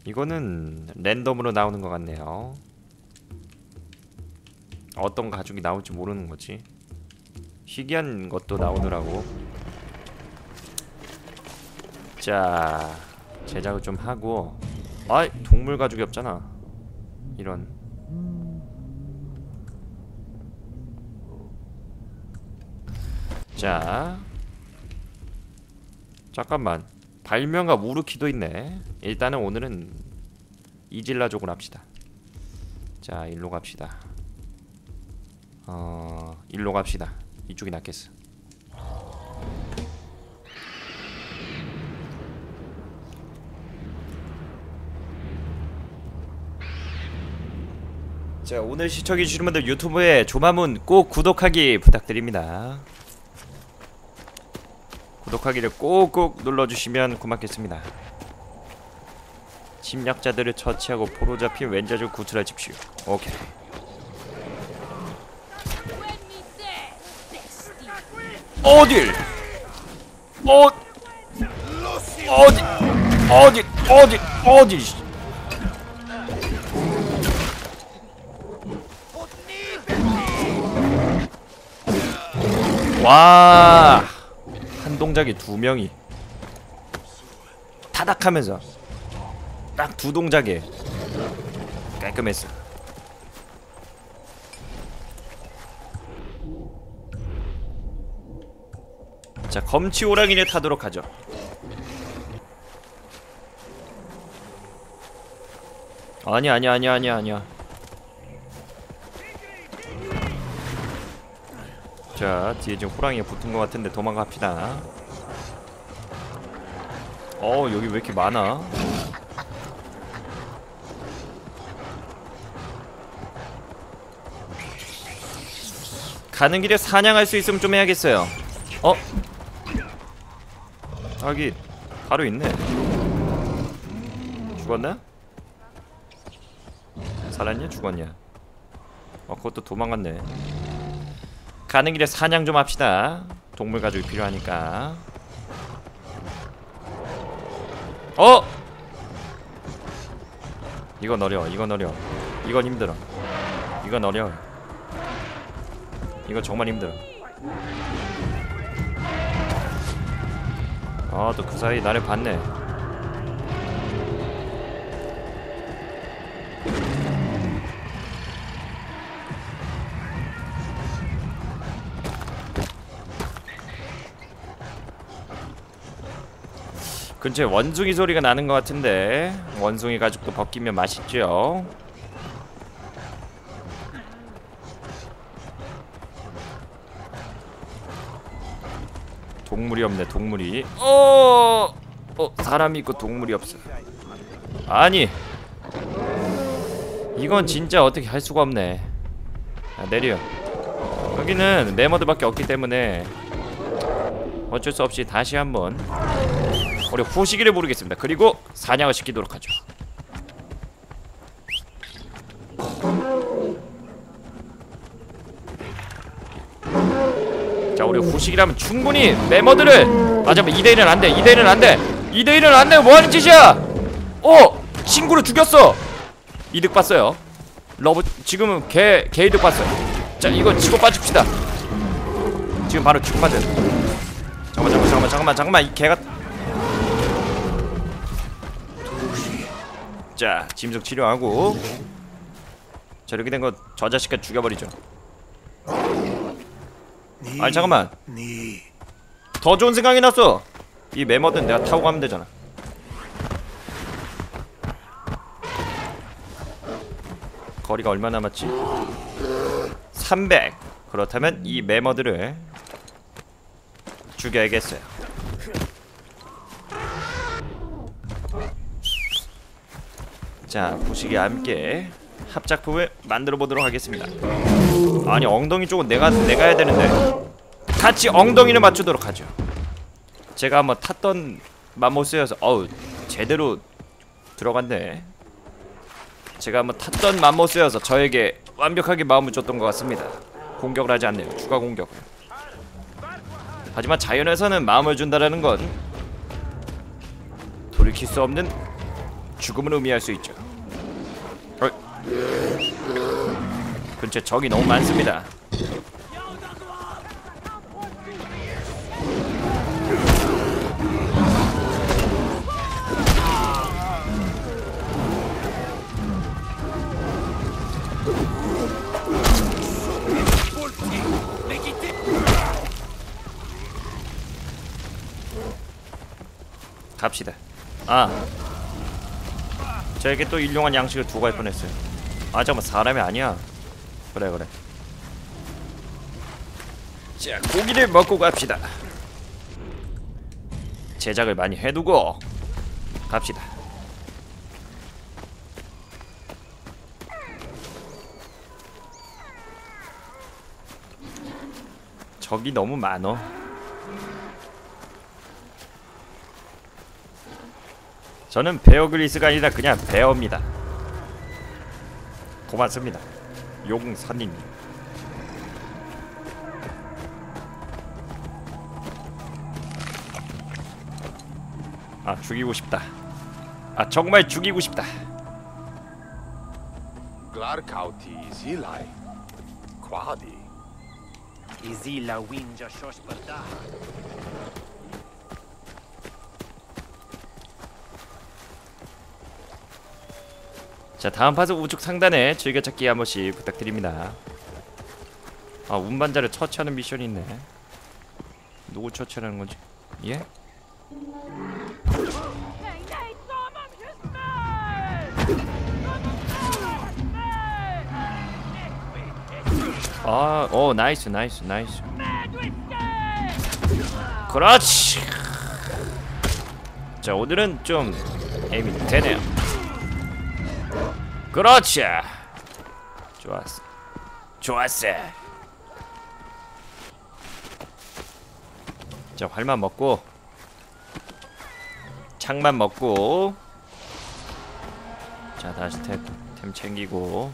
이거는 랜덤으로 나오는 것 같네요. 어떤 가죽이 나올지 모르는 거지. 희귀한 것도 나오더라고. 자, 제작을 좀 하고. 아이, 동물 가죽이 없잖아. 이런. 자, 잠깐만. 발명가 우르키도 있네. 일단은 오늘은 이질라족을 합시다. 자, 일로 갑시다. 일로 갑시다. 이쪽이 낫겠어. 자, 오늘 시청해주시는 분들 유튜브에 조마문 꼭 구독하기 부탁드립니다. 구독하기를 꼭꼭 눌러주시면 고맙겠습니다. 침략자들을 처치하고 포로 잡힌 왼자를 구출하십시오. 오케이. 어딜? 어디? 와, 한 동작에 두 명이 타닥하면서 딱 두 동작에 깔끔했어. 자, 검치 호랑이를 타도록 하죠. 아니야. 자, 뒤에 지금 호랑이가 붙은 것 같은데 도망갑시다. 여기 왜 이렇게 많아? 가는 길에 사냥할 수 있으면 좀 해야겠어요. 여기 바로 있네. 죽었나? 살았냐? 죽었냐? 그것도 도망갔네. 가는 길에 사냥 좀 합시다. 동물 가죽이 필요하니까. 이건 어려워. 이건 힘들어. 이건 어려워. 이건 정말 힘들어. 또 그 사이 나를 봤네. 근처에 원숭이 소리가 나는 것 같은데 원숭이 가죽도 벗기면 맛있죠. 동물이 없네. 동물이. 사람이 있고 동물이 없어. 아니, 이건 진짜 어떻게 할 수가 없네. 내려. 여기는 네머드밖에 없기 때문에 어쩔 수 없이 다시 한번 우리 후시기를 부르겠습니다. 그리고 사냥을 시키도록 하죠. 자, 우리 후시기라면 충분히 메머드를. 잠깐만, 2대1은 안돼. 2대1은 안돼. 뭐하는 짓이야? 친구를 죽였어. 이득 봤어요. 러브 지금은 개 이득 봤어요. 자, 이거 치고 빠집시다. 지금 바로 치고 빠져. 잠깐만. 이 개가. 자, 짐승 치료하고. 자, 이렇게 된 거 저 자식까지 죽여버리죠. 아니, 잠깐만. 더 좋은 생각이 났어. 이 메머드는 내가 타고 가면 되잖아. 거리가 얼마 남았지? 300. 그렇다면 이 메머드를 죽여야겠어요. 자, 부식이 함께 합작품을 만들어 보도록 하겠습니다. 아니, 엉덩이 쪽은 내가 해야 되는데 같이 엉덩이를 맞추도록 하죠. 제가 한번 탔던 맘모스여서 제대로 들어갔네. 제가 한번 탔던 맘모스여서 저에게 완벽하게 마음을 줬던 것 같습니다. 공격을 하지 않네요. 추가 공격을. 하지만 자연에서는 마음을 준다라는 건 돌이킬 수 없는 죽음을 의미할 수 있죠. 근처에 적이 너무 많습니다. 갑시다. 저에게 또 일용한 양식을 두고 갈 뻔했어요. 잠깐만, 사람이 아니야. 그래. 자, 고기를 먹고 갑시다. 제작을 많이 해두고 갑시다. 적이 너무 많어. 저는 베어 그릴스가 아니라 그냥 베어입니다. 고맙습니다, 용사님. 죽이고 싶다. 정말 죽이고 싶다. Glarkauti Zilai. Quadi. Izila winja shoshpada. 자, 다음 파트 우측 상단에 즐겨찾기 한 번씩 부탁드립니다. 운반자를 처치하는 미션이 있네. 누구 처치하는 건지? 예? 나이스. 그렇지. 자, 오늘은 좀 에임이 되네요. 그렇지. 좋았어. 자, 활만 먹고 창만 먹고, 자, 다시 템 챙기고.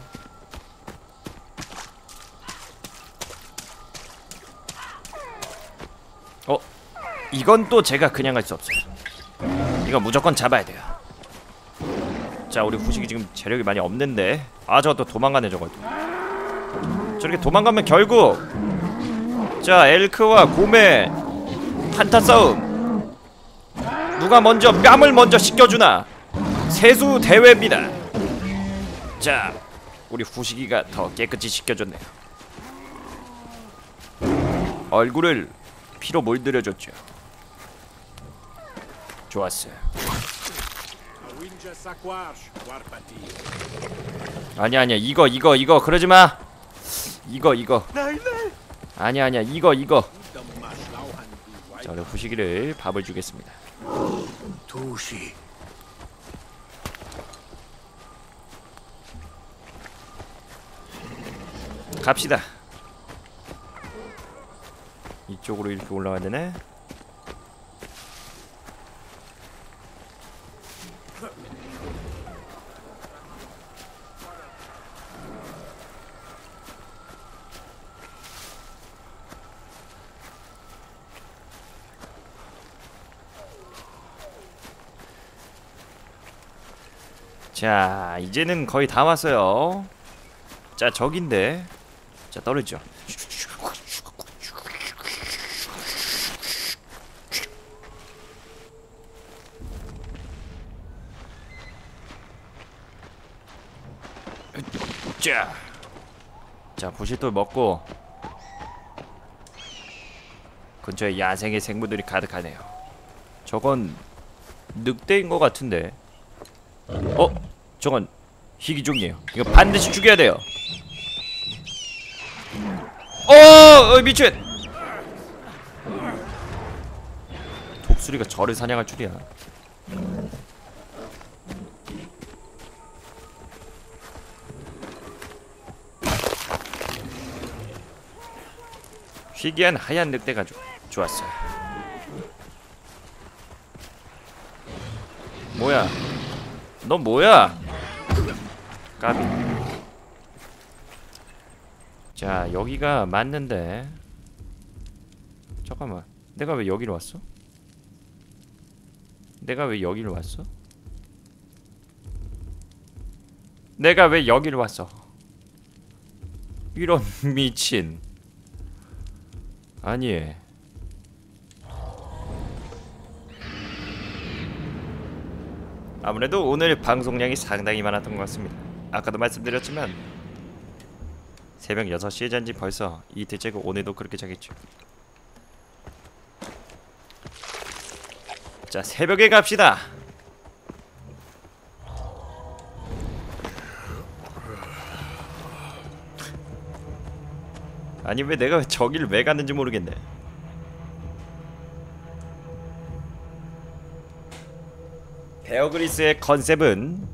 이건 또 제가 그냥 갈 수 없어요. 이건 무조건 잡아야 돼요. 자, 우리 후식이 지금 재력이 많이 없는데. 저거 또 도망가네. 저거 저렇게 도망가면 결국, 자, 엘크와 곰의 한타 싸움, 누가 먼저 뺨을 먼저 씻겨주나, 세수 대회입니다. 자, 우리 후식이가 더 깨끗이 씻겨줬네요. 얼굴을 피로 몰드려줬죠. 좋았어요. 아니야, 이거 그러지마. 이거 아니야, 이거. 자, 우리 후식이를 밥을 주겠습니다. Tushi. 갑시다. 이쪽으로 이렇게 올라가야 되네. 자, 이제는 거의 다 왔어요. 자, 저긴데. 자, 떨어지죠. 자, 부실돌 먹고. 근처에 야생의 생물들이 가득하네요. 저건 늑대인 것 같은데. 저건 희귀종이에요. 이거 반드시 죽여야 돼요. 미친! 독수리가 저를 사냥할 줄이야. 희귀한 하얀 늑대가 좋았어요. 뭐야? 너 뭐야? 까비. 자, 여기가 맞는데. 잠깐만, 내가 왜 여기로 왔어? 내가 왜 여기를 왔어? 이런 미친. 아니. 아무래도 오늘 방송량이 상당히 많았던 것 같습니다. 아까도 말씀드렸지만 새벽 6시에 잔지 벌써 이틀째고 오늘도 그렇게 자겠죠. 자, 새벽에 갑시다. 아니 왜 내가 저기를 왜 갔는지 모르겠네. 베어그리스의 컨셉은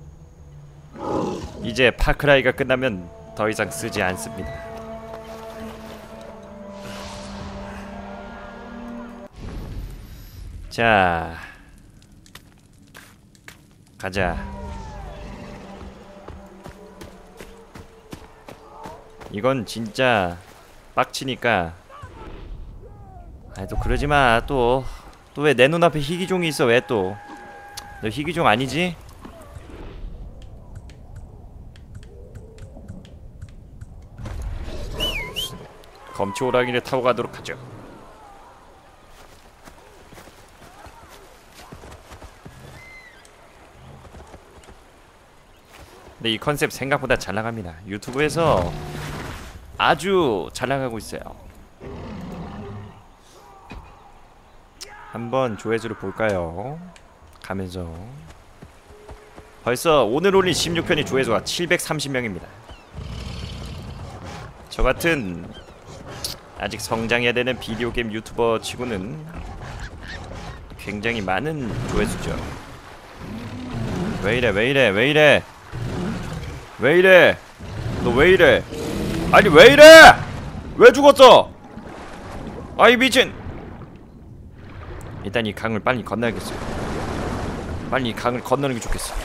이제 파크라이가 끝나면 더 이상 쓰지 않습니다. 자, 가자. 이건 진짜 빡치니까. 아이 또 그러지마. 또 왜 내 눈앞에 희귀종이 있어. 왜 또. 너 희귀종 아니지? 검치 호랑이를 타고 가도록 하죠. 근데 이 컨셉 생각보다 잘 나갑니다. 유튜브에서 아주 잘 나가고 있어요. 한번 조회수를 볼까요? 가면서 벌써 오늘 올린 16편이 조회수가 730명입니다. 저같은 아직 성장해야 되는 비디오 게임 유튜버 치고는 굉장히 많은 조회수죠. 왜이래 왜이래 왜이래 왜이래 너 왜이래. 아니 왜이래. 왜 죽었어. 아이 미친. 일단 이 강을 빨리 건너야겠어요. 빨리 이 강을 건너는 게 좋겠어.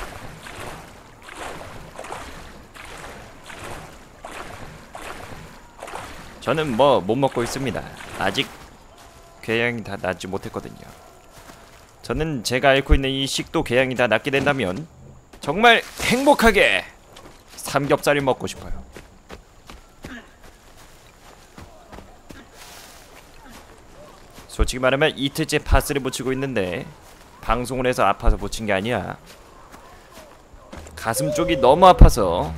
저는 뭐 못 먹고 있습니다. 아직 궤양이 다 낫지 못했거든요. 저는 제가 앓고 있는 이 식도 궤양이 다 낫게 된다면 정말 행복하게 삼겹살을 먹고 싶어요. 솔직히 말하면 이틀째 파스를 붙이고 있는데 방송을 해서 아파서 붙인 게 아니야. 가슴 쪽이 너무 아파서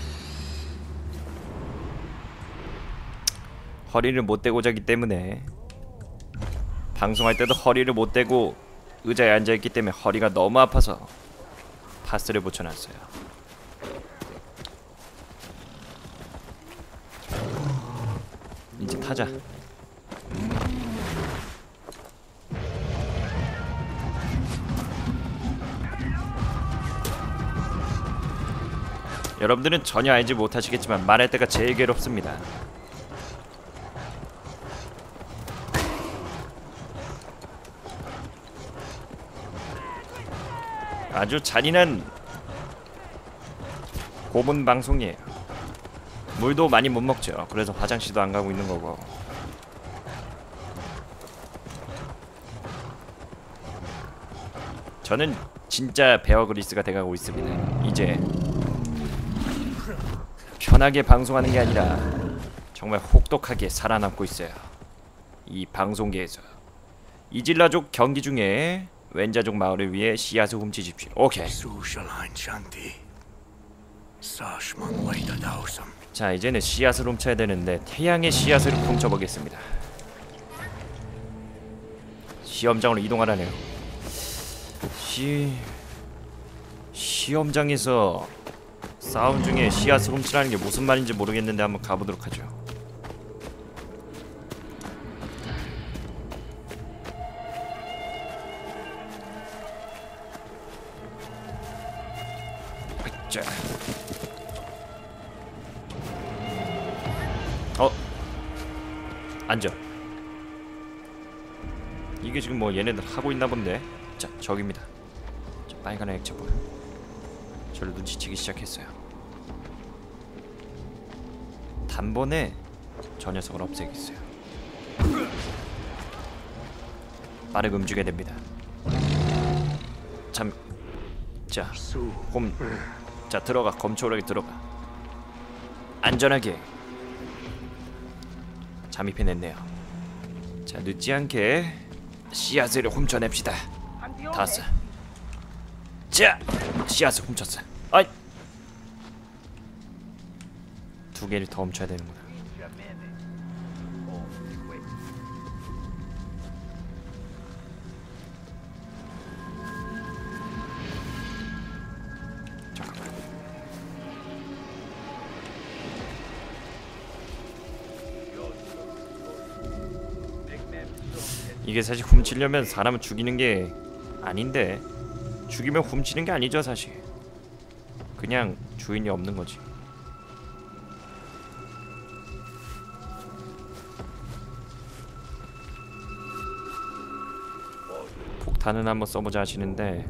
허리를 못 대고 자기 때문에 방송할 때도 허리를 못 대고 의자에 앉아있기 때문에 허리가 너무 아파서 파스를 붙여놨어요. 이제 타자. 여러분들은 전혀 알지 못하시겠지만 말할 때가 제일 괴롭습니다. 아주 잔인한 고문 방송이에요. 물도 많이 못 먹죠. 그래서 화장실도 안 가고 있는 거고. 저는 진짜 베어그리스가 돼가고 있습니다. 이제 편하게 방송하는 게 아니라 정말 혹독하게 살아남고 있어요. 이 방송계에서. 이질라족 경기 중에 왼자족 마을을 위해 씨앗을 훔치십시오. 오케이. 자, 이제는 씨앗을 훔쳐야 되는데 태양의 씨앗을 훔쳐보겠습니다. 시험장으로 이동하라네요. 시험장에서 싸움 중에 씨앗을 훔치라는 게 무슨 말인지 모르겠는데 한번 가보도록 하죠. 자. 앉아. 이게 지금 뭐 얘네들 하고 있나 본데. 자, 저깁니다. 자, 빨간 액체 보여. 저를 눈치채기 시작했어요. 단번에 저 녀석을 없애겠어요. 빠르게 움직여야 됩니다. 참, 자, 곰 자, 들어가. 검초록에 들어가. 안전하게 잠입해냈네요. 자, 늦지 않게 씨앗을 훔쳐냅시다. 다섯. 자, 씨앗을 훔쳤어. 아이, 2개를 더 훔쳐야 되는구나. 잠깐만. 이게 사실 훔치려면 사람을 죽이는 게 아닌데, 죽이면 훔치는 게 아니죠 사실. 그냥 주인이 없는 거지. 폭탄은 한번 써보자 하시는데,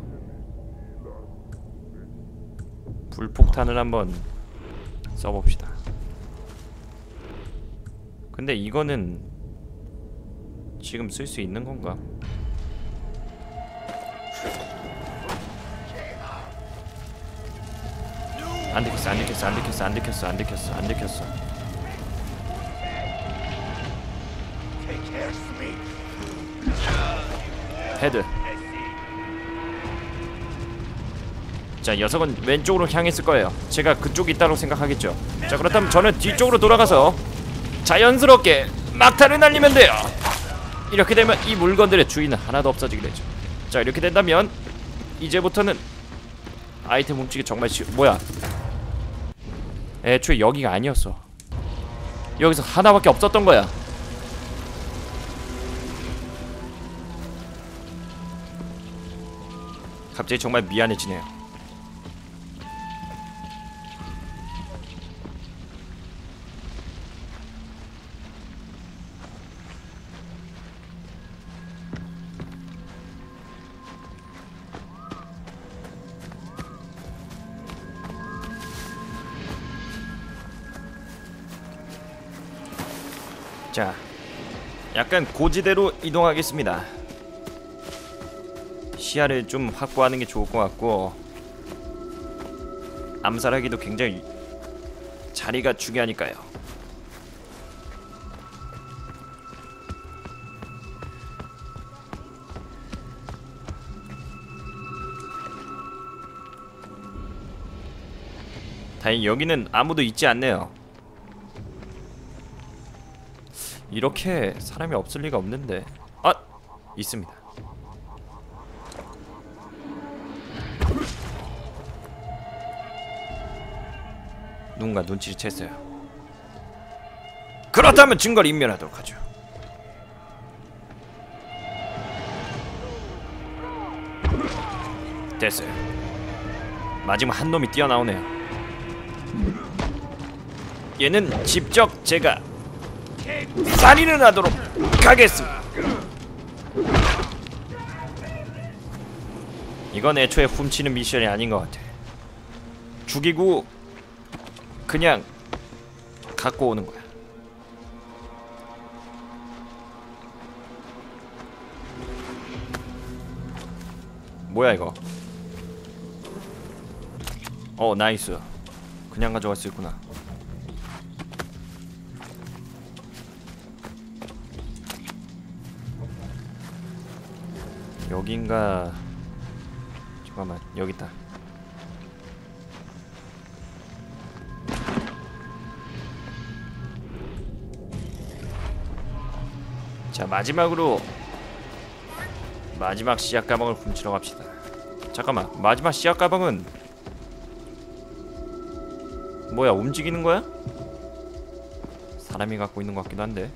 불폭탄을 한번 써봅시다. 근데 이거는 지금 쓸 수 있는 건가? 안 들켰어, 안 들켰어, 안 들켰어, 안 들켰어, 안 들켰어, 안 들켰어. 헤드. 자, 녀석은 왼쪽으로 향했을 거예요. 제가 그쪽이 있다고 생각하겠죠. 자, 그렇다면 저는 뒤쪽으로 돌아가서 자연스럽게 막타를 날리면 돼요. 이렇게 되면 이 물건들의 주인은 하나도 없어지게 되죠. 자, 이렇게 된다면 이제부터는 아이템 훔치기 정말 뭐야, 애초에 여기가 아니었어. 여기서 하나밖에 없었던 거야. 갑자기 정말 미안해지네요. 자, 약간 고지대로 이동하겠습니다. 시야를 좀 확보하는 게 좋을 것 같고, 암살하기도 굉장히 자리가 중요하니까요. 다행히 여기는 아무도 있지 않네요. 이렇게 사람이 없을 리가 없는데. 아! 있습니다. 누군가 눈치를 챘어요. 그렇다면 증거를 인멸하도록 하죠. 됐어요. 마지막 한 놈이 뛰어나오네요. 얘는 직접 제가 살인을 하도록 하겠습니다. 이건 애초에 훔치는 미션이 아닌 것 같아. 죽이고 그냥 갖고 오는 거야. 뭐야 이거? 나이스. 그냥 가져갈 수 있구나. 여긴가? 잠깐만, 여기 있다. 자, 마지막으로 마지막 씨앗 가방을 훔치러 갑시다. 잠깐만, 마지막 씨앗 가방은 뭐야, 움직이는 거야? 사람이 갖고 있는 것 같기도 한데.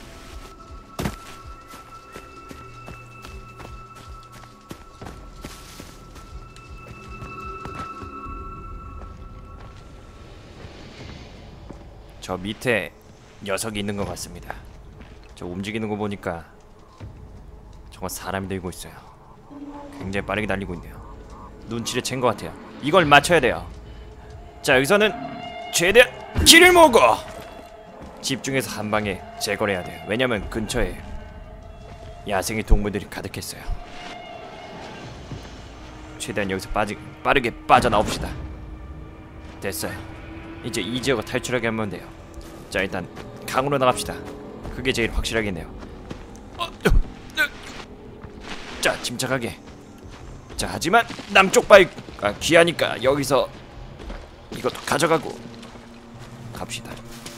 저 밑에 녀석이 있는 것 같습니다. 저 움직이는 거 보니까 정말 사람이 들고 있어요. 굉장히 빠르게 달리고 있네요. 눈치를 챈 것 같아요. 이걸 맞춰야 돼요. 자, 여기서는 최대한 길을 모으고 집중해서 한 방에 제거를 해야 돼요. 왜냐면 근처에 야생의 동물들이 가득했어요. 최대한 여기서 빠르게 빠져나옵시다. 됐어요. 이제 이 지역을 탈출하게 하면 돼요. 자, 일단 강으로 나갑시다. 그게 제일 확실하겠네요. 자, 침착하게. 자, 하지만 남쪽 바위가 귀하니까 여기서 이것도 가져가고 갑시다.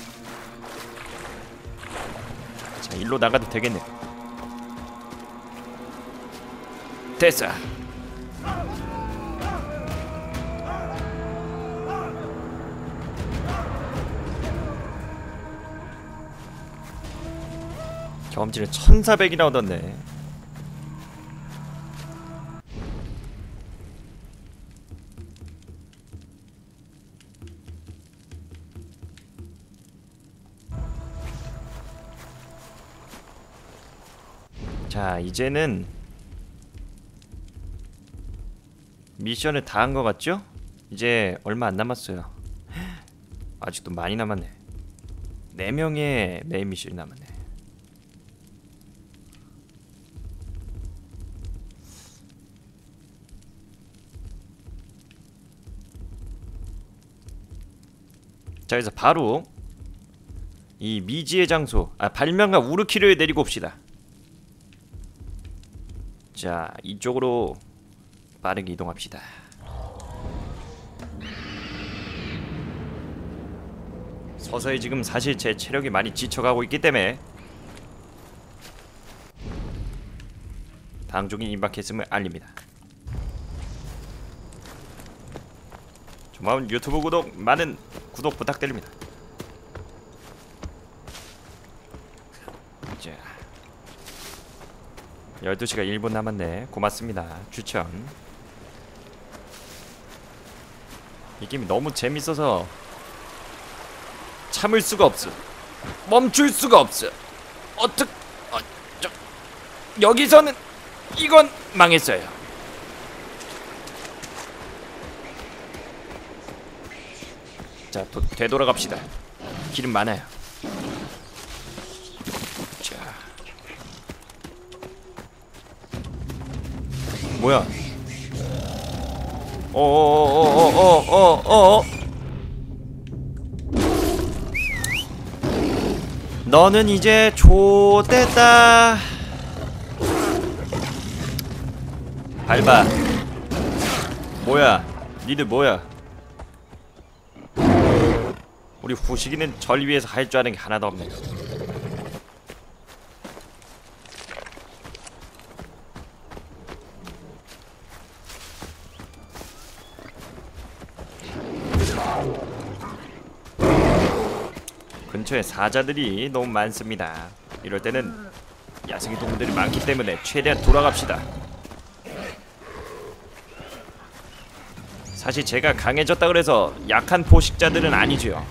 자, 일로 나가도 되겠네. 됐어. 경험치를 1400이나 얻었네. 자, 이제는 미션을 다 한 것 같죠? 이제 얼마 안 남았어요. 아직도 많이 남았네. 4명의 메인 미션이 남았네. 자, 그래서 바로 이 미지의 장소, 발명가 우르키를 내리고 옵시다. 자, 이쪽으로 빠르게 이동합시다. 서서히 지금 사실 제 체력이 많이 지쳐가고 있기 때문에 당종이 임박했음을 알립니다. 고마운 유튜브 구독, 많은 구독 부탁드립니다. 자, 12시가 1분 남았네. 고맙습니다. 추천. 이 게임이 너무 재밌어서 참을 수가 없어. 멈출 수가 없어. 여기서는 이건 망했어요. 자, 되돌아갑시다. 길은 많아요. 자, 뭐야? 너는 이제 좆됐다. 밟아. 뭐야? 니들 뭐야? 우리 후식이는 절 위에서 할 줄 아는 게 하나도 없네. 근처에 사자들이 너무 많습니다. 이럴 때는 야생의 동물들이 많기 때문에 최대한 돌아갑시다. 사실 제가 강해졌다 그래서 약한 포식자들은 아니죠.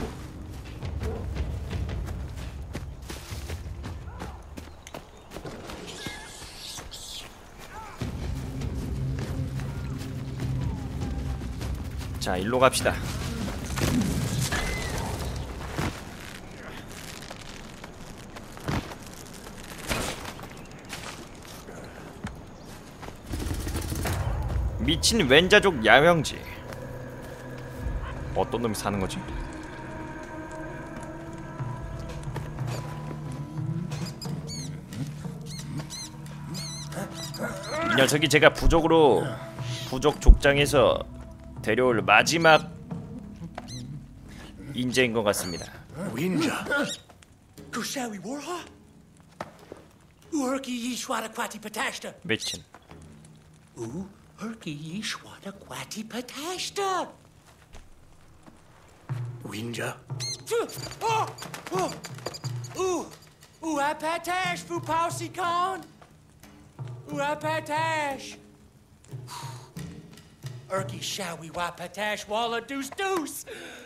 자, 일로 갑시다. 미친 왼자족 야영지. 어떤 놈이 사는 거지? 이 녀석이 제가 부족 족장에서 데려올 마지막 인재인 것 같습니다. Winja. Kushawi Warha? Urki Yishwada Quati Patashta. 미친. Urki Yishwada Quati Patashta. Winja. Uapatash Fupausi Khan. Uapatash. Urki Shawi Wapatash Walla Deuce Deuce.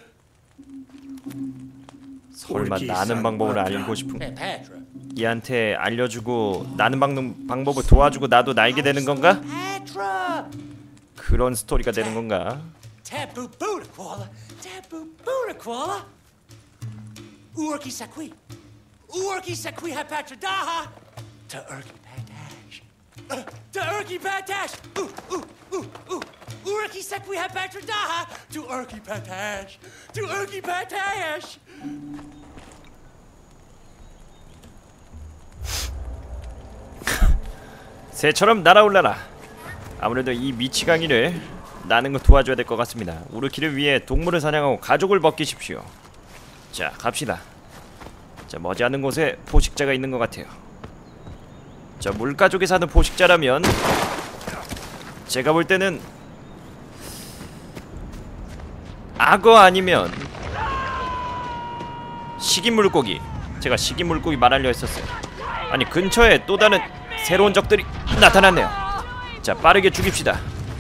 설마 나는 방법을 알고 싶은 Patra. 얘한테 알려주고 나는 방법을 도와주고 나도 날게 되는 건가? Patra. 그런 스토리가 되는 건가? Taboo Buddha Koala. Taboo Buddha Koala. Urki Sakwi. Urki Sakwi Hapatra Daha. To Urki Patash. To Urki Patash. Urki said we had better die. To Urki Patash. To Urki Patash. 새처럼 날아올라라. 아무래도 이 미치광이를 나는 거 도와줘야 될 것 같습니다. 우르키를 위해 동물을 사냥하고 가족을 벗기십시오. 자, 갑시다. 자, 머지않은 곳에 포식자가 있는 것 같아요. 자, 물가족에 사는 포식자라면 제가 볼 때는 악어 아니면 식인물고기. 제가 식인물고기 말하려 했었어요. 아니, 근처에 또 다른 새로운 적들이 나타났네요. 자, 빠르게 죽입시다.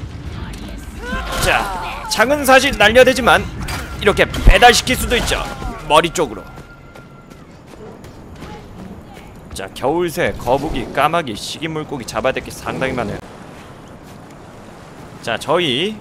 자, 창은 사실 날려대지만 이렇게 배달시킬 수도 있죠. 머리 쪽으로. 자, 겨울새, 거북이, 까마귀, 식인물고기 잡아야 될 게 상당히 많아요. 자, 저희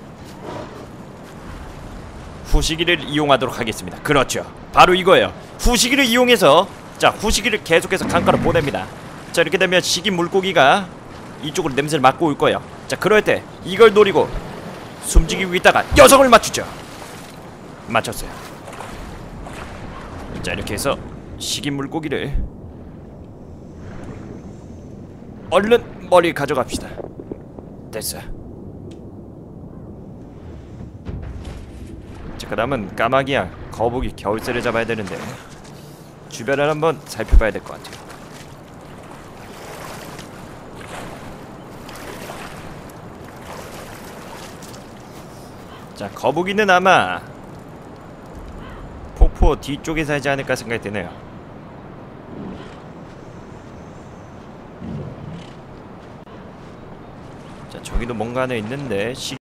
후시기를 이용하도록 하겠습니다. 그렇죠, 바로 이거예요. 후시기를 이용해서, 자, 후시기를 계속해서 강가로 보냅니다. 자, 이렇게 되면 식인물고기가 이쪽으로 냄새를 맡고 올 거예요. 자, 그럴 때 이걸 노리고 숨지기고 있다가 여성을 맞추죠. 맞췄어요. 자, 이렇게 해서 식인물고기를 얼른 머리 가져갑시다. 됐어. 자, 그 다음은 까마귀야, 거북이, 겨울새를 잡아야 되는데 주변을 한번 살펴봐야 될 것 같아요. 자, 거북이는 아마 폭포 뒤쪽에 살지 않을까 생각이 드네요. 자, 저기도 뭔가 하나 있는데